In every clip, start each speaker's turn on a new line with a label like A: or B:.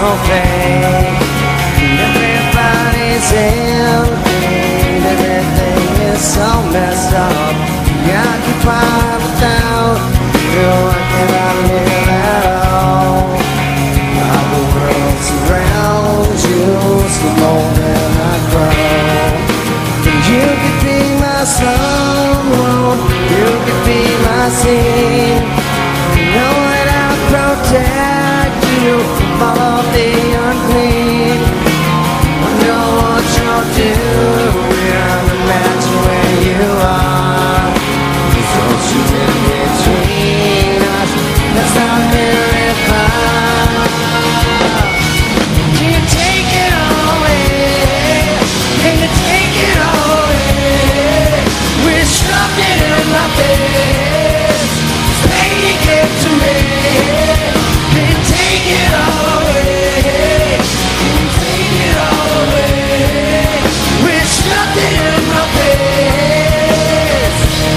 A: so fake. Everybody's empty, everything is so messed up. Yeah, I can find without you, I cannot live at all. The world surrounds you, slow than I grow. You could be my someone, you could be my sea. Know that I'll protect you from all of the unclean. I know what you're doing, no matter where you are. There's ocean in between us, that's not very far. Can you take it all away? Can you take it all away? We're stuck in my face. It's pain you give to me. Can you take it all away? Can you take it all away? We're stuck in my face.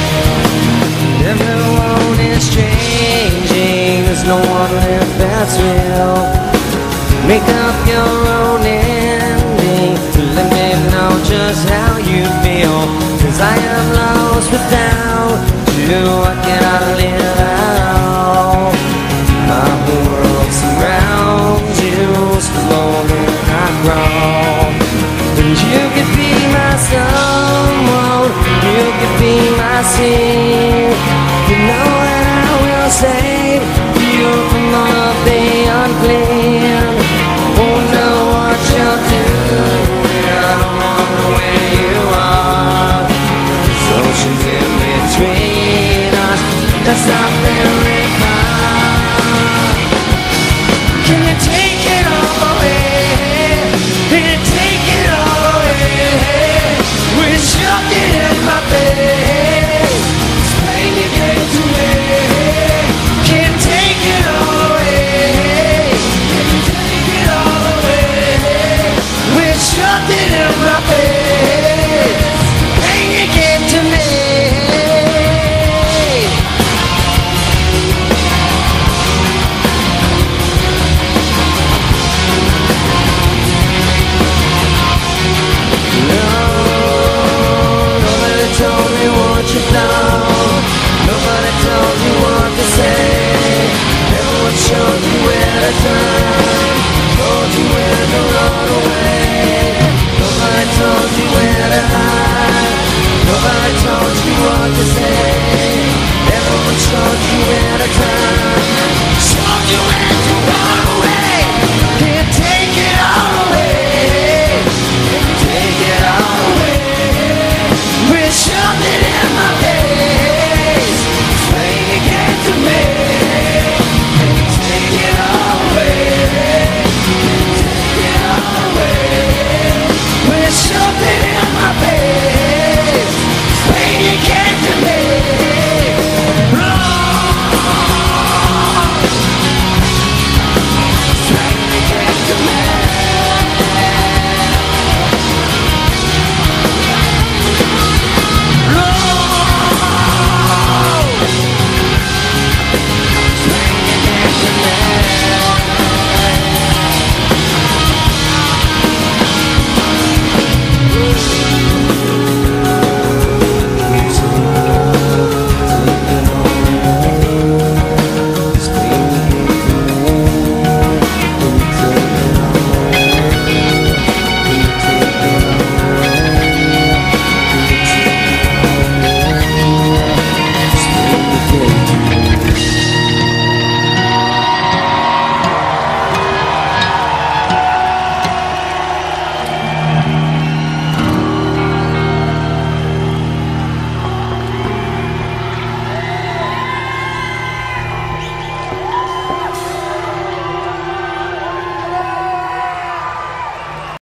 A: Everyone is changing. There's no one left that's real. Make up your own ending. Let me know just how you feel. 'Cause I am lost without you.